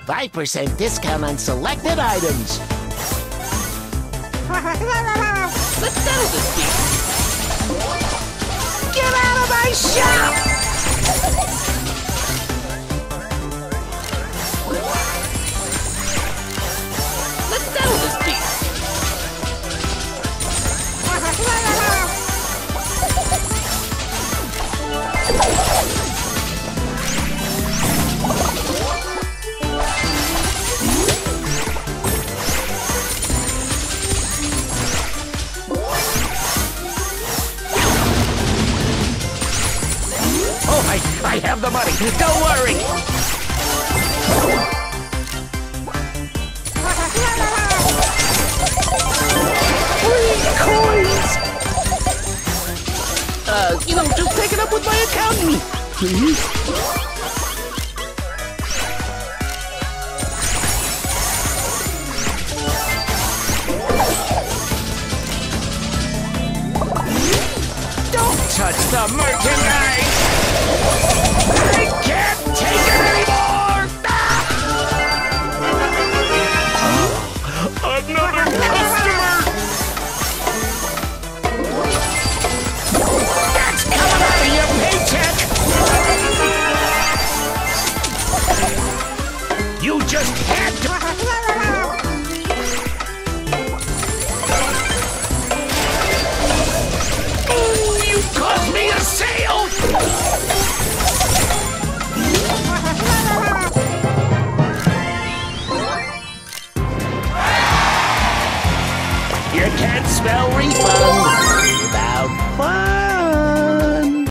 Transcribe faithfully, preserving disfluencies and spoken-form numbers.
five percent discount on selected items. Let's settle this beat. Get out of my shop! Let's settle this beat. Oh, I, I have the money. Don't worry. Coins! Uh, you know, just take it up with my accountant, please. Don't touch the merchandise! I can't take it anymore! Ah! Another customer! That's coming out of your paycheck! You just had to... You caused me a sale! You can't spell refund!